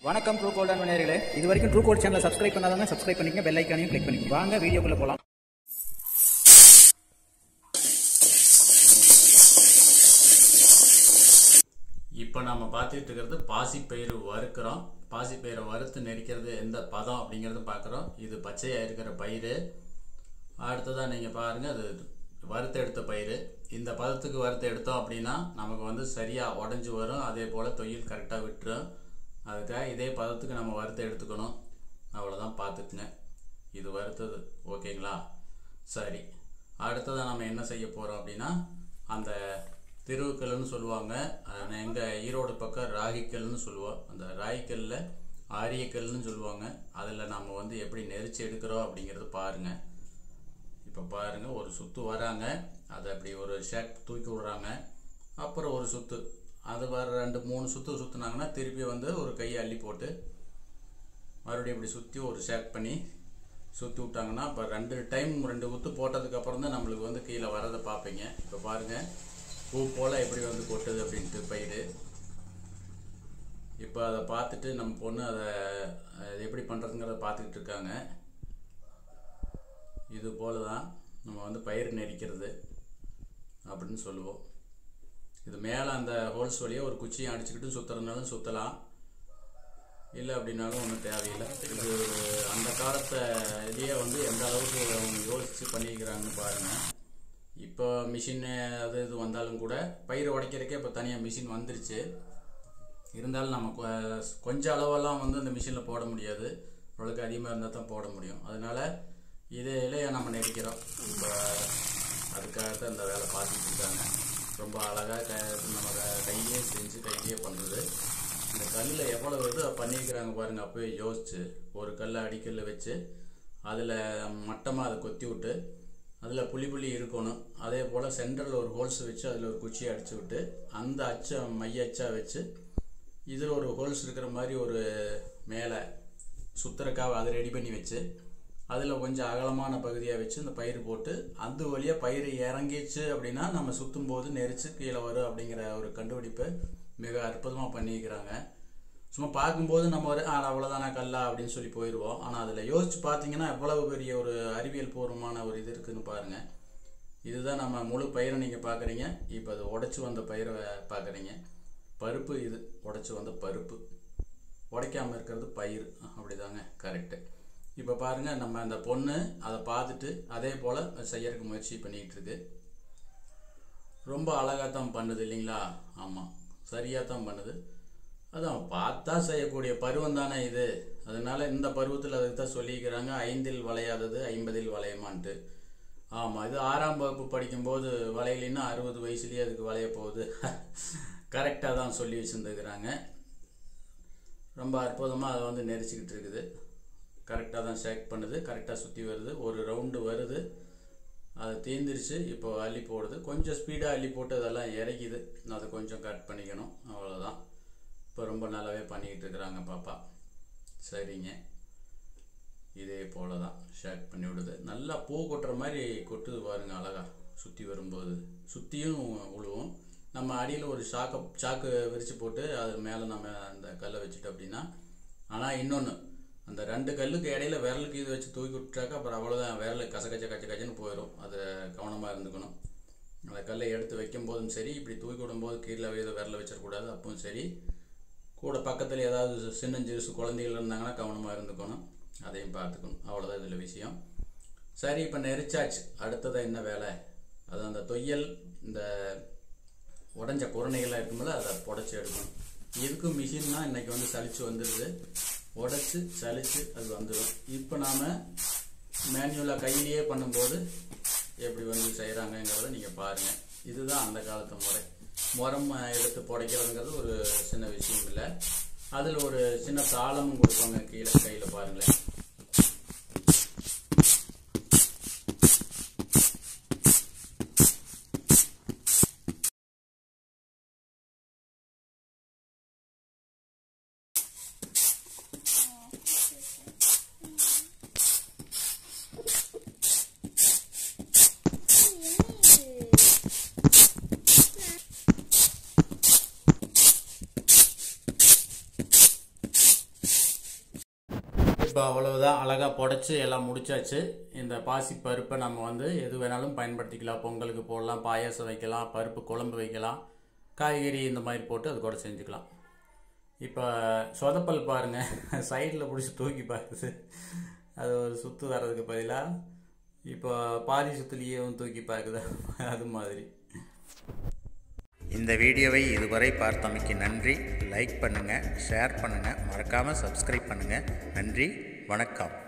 வணக்கம் true golden நேயர்களே, இது வரைக்கும் ட்ரூ கோல்ட் சேனலை சப்ஸ்கிரைப் பண்ணாதவங்க சப்ஸ்கிரைப் பண்ணிக்கங்க, பெல் ஐகானையும் கிளிக் பண்ணிக்கங்க. வாங்க வீடியோக்குள்ள போலாம். இப்போ நம்ம பார்த்துட்டு இருக்கிறது பாசிப்பயிறு வறுக்கிறோம். பாசிப்பயிரை வறுத்து நெரிக்கிறது எந்த பதம் அப்படிங்கிறது பார்க்குறோம். இது பச்சையாக இருக்கிற பயிர். அடுத்ததான் நீங்கள் பாருங்கள், அது வறுத்து எடுத்த பயிர். இந்த பதத்துக்கு வறுத்து எடுத்தோம் அப்படின்னா நமக்கு வந்து சரியாக உடஞ்சி வரும். அதே போல் தொழில் கரெக்டாக விட்டுரும். அதுக்காக இதே பதத்துக்கு நம்ம வறுத்து எடுத்துக்கணும். அவ்வளோதான், பார்த்துக்குங்க. இது வறுத்தது ஓகேங்களா? சரி, அடுத்ததான் நம்ம என்ன செய்ய போகிறோம் அப்படின்னா, அந்த திருவுக்கல்னு சொல்லுவாங்க, எங்கள் ஈரோடு பக்கம் ராகிக்கல்னு சொல்லுவோம். அந்த ராகிக்கல்லில் ஆரியக்கல்னு சொல்லுவாங்க. அதில் நம்ம வந்து எப்படி நெரிச்சு எடுக்கிறோம் அப்படிங்கிறது பாருங்கள். இப்போ பாருங்கள், ஒரு சுற்று வராங்க, அதை அப்படி ஒரு ஷேக் தூக்கி விடுறாங்க. அப்புறம் ஒரு சுற்று, அது வர 2-3 சுற்று சுற்றுனாங்கன்னா திருப்பி வந்து ஒரு கையை அள்ளி போட்டு மறுபடியும் இப்படி சுற்றி ஒரு ஷேக் பண்ணி சுற்றி விட்டாங்கன்னா, இப்போ 2 டைம் 2 ஊற்று போட்டதுக்கப்புறம் தான் நம்மளுக்கு வந்து கீழே வரதை பார்ப்பீங்க. இப்போ பாருங்கள், பூ போல் எப்படி வந்து கொட்டுது அப்படின்ட்டு பயிர். இப்போ அதை பார்த்துட்டு நம்ம பொண்ணு அதை எப்படி பண்ணுறதுங்கிறத பார்த்துக்கிட்டு இருக்காங்க. இது போல தான் நம்ம வந்து பயிர் நெரிக்கிறது அப்படின்னு சொல்லுவோம். இது மேலே அந்த ஹோல்ஸ் வழியாக ஒரு குச்சியை அடிச்சுக்கிட்டு சுற்றுறதுனாலும் சுற்றலாம், இல்லை அப்படின்னாலும் ஒன்றும் தேவையில்லை. இது அந்த காலத்தை இதையே வந்து எந்த அளவுக்கு அவங்க யோசித்து பண்ணிக்கிறாங்கன்னு பாருங்கள். இப்போ மிஷின் அது இது வந்தாலும் கூட பயிர் உடைக்கிறதுக்கே இப்போ தனியாக மிஷின் வந்துருச்சு. இருந்தாலும் நம்ம கொஞ்சம் அளவெல்லாம் வந்து அந்த மிஷினில் போட முடியாது. ஓரளவுக்கு அதிகமாக இருந்தால் தான் போட முடியும். அதனால் இதில் நம்ம நெரிக்கிறோம். இப்போ அதுக்காகத்தான் இந்த வேலை பார்த்துட்டு இருக்காங்க. ரொம்ப அழகாக நம்ம கையிலே செஞ்சு கையிலேயே பண்ணுறது. இந்த கல்லில் எவ்வளோ இது பண்ணியிருக்கிறாங்க பாருங்கள். அப்போயே யோசிச்சு ஒரு கல்லை அடிக்கல்ல வச்சு அதில் மட்டமாக அதை கொத்தி விட்டு அதில் புளி இருக்கணும். அதே போல் சென்டரில் ஒரு ஹோல்ஸ் வச்சு அதில் ஒரு குச்சியை அடித்து விட்டு அந்த அச்சை மைய அச்சா வச்சு இதில் ஒரு ஹோல்ஸ் இருக்கிற மாதிரி ஒரு மேலே சுத்திரக்காவை அதை ரெடி பண்ணி வச்சு அதில் கொஞ்சம் அகலமான பகுதியாக வச்சு இந்த பயிர் போட்டு அது வழியாக பயிர் இறங்கிச்சு அப்படின்னா நம்ம சுற்றும் போது நெரிச்சு கீழே வரும் அப்படிங்கிற ஒரு கண்டுபிடிப்பை மிக அற்புதமாக பண்ணிக்கிறாங்க. சும்மா பார்க்கும்போது நம்ம ஒரு அவ்வளோதானா கல்லா அப்படின்னு சொல்லி போயிடுவோம். ஆனால் அதில் யோசித்து பார்த்தீங்கன்னா எவ்வளவு பெரிய ஒரு அறிவியல் பூர்வமான ஒரு இது இருக்குதுன்னு பாருங்கள். இதுதான் நம்ம முழு பயிரை நீங்கள் பார்க்குறீங்க. இப்போ அது உடைச்சி வந்த பயிரை பார்க்குறீங்க. பருப்பு, இது உடைச்சி வந்த பருப்பு, உடைக்காமல் இருக்கிறது பயிர். அப்படிதாங்க, கரெக்டு. இப்போ பாருங்கள், நம்ம அந்த பொண்ணு அதை பார்த்துட்டு அதே போல் செய்யறதுக்கு முயற்சி பண்ணிக்கிட்டு இருக்கு. ரொம்ப அழகாக தான் பண்ணுது இல்லைங்களா? ஆமாம், சரியாக தான் பண்ணுது. அதான் பார்த்தா செய்யக்கூடிய பருவம் தானே இது. அதனால் இந்த பருவத்தில் அதுக்கு தான் சொல்லிக்கிறாங்க, 5இல் வளையாதது 50இல் வளையமான்ட்டு. ஆமாம், இது 6ஆம் வகுப்பு படிக்கும்போது வளையலின்னா 60 வயசுலேயே அதுக்கு வளைய போகுது. கரெக்டாக தான் சொல்லி வச்சுருந்துக்கிறாங்க. ரொம்ப அற்புதமாக அதை வந்து நெரிச்சிக்கிட்டு இருக்குது. கரெக்டாக தான் ஷேக் பண்ணுது, கரெக்டாக சுற்றி வருது, ஒரு ரவுண்டு வருது, அது தீர்ந்துருச்சு. இப்போ அள்ளி போடுது, கொஞ்சம் ஸ்பீடாக அள்ளி போட்டு அதெல்லாம் இறக்கிது. அதை கொஞ்சம் கட் பண்ணிக்கணும், அவ்வளோதான். இப்போ ரொம்ப நல்லாவே பண்ணிக்கிட்டு இருக்கிறாங்க பாப்பா. சரிங்க, இதே போல் தான் ஷேக் பண்ணி விடுது. நல்லா பூ கொட்டுற மாதிரி கொட்டுது பாருங்கள், அழகாக சுற்றி வரும்போது. சுற்றியும் விழுவும். நம்ம அடியில் ஒரு சாக்கு விரித்து போட்டு அது மேலே நம்ம அந்த கல்லை வச்சுட்டு அப்படின்னா. ஆனால் இன்னொன்று, அந்த 2 கல்லுக்கு இடையில விரலுக்கு இது வச்சு தூக்கி விட்டாக்கா அப்புறம் அவ்வளோதான், விரல் கச்சன்னு போயிடும். அதை கவனமாக இருந்துக்கணும். அந்த கல்லை எடுத்து வைக்கும் போதும் சரி, இப்படி தூக்கி விடும்போது கீழே விரலை வச்சிடக்கூடாது. அப்பவும் சரி, கூட பக்கத்தில் ஏதாவது சின்னஞ்சிறுசு குழந்தைகள் இருந்தாங்கன்னா கவனமாக இருந்துக்கணும், அதையும் பார்த்துக்கணும். அவ்வளோதான் இதில் விஷயம். சரி, இப்போ நெரிச்சாச்சு. அடுத்ததான் என்ன வேலை? அது அந்த தொய்யல், இந்த உடஞ்ச குரணைகள்லாம் இருக்கும்போது அதை புடைச்சி எடுக்கணும். இதுக்கும் மிஷின்னா இன்றைக்கி வந்து சலிச்சு வந்துடுது. உடைச்சி சலிச்சு அது வந்துடும். இப்போ நாம் மேனுவலாக கையிலேயே பண்ணும்போது எப்படி வந்து செய்கிறாங்கங்கிறத நீங்கள் பாருங்கள். இதுதான் அந்த காலத்து முறை. முறம் எடுத்து புடைக்கிறதுங்கிறது ஒரு சின்ன விஷயம் இல்லை. அதில் ஒரு சின்ன தாளமும் கொடுப்பாங்க கீழே கையில் பாருங்களேன். இப்போ அவ்வளவுதான், அழகாக புடைச்சி எல்லாம் முடிச்சாச்சு. இந்த பாசி பருப்பை நம்ம வந்து எது வேணாலும் பயன்படுத்திக்கலாம். பொங்கலுக்கு போடலாம், பாயாசம் வைக்கலாம், பருப்பு குழம்பு வைக்கலாம், காய்கறி இந்த மாதிரி போட்டு அது கூட செஞ்சுக்கலாம். இப்போ சொதப்பல் பாருங்கள், சைடில் பிடிச்சி தூக்கி பார்க்குது. அது ஒரு சுற்று வர்றதுக்கு பதிலாக இப்போ பாதி சுற்றுலேயே தூக்கி பார்க்குது, அது மாதிரி. இந்த வீடியோவை இதுவரை பார்த்தமைக்கு நன்றி. லைக் பண்ணுங்கள், ஷேர் பண்ணுங்கள், மறக்காமல் சப்ஸ்கிரைப் பண்ணுங்கள். நன்றி, வணக்கம்.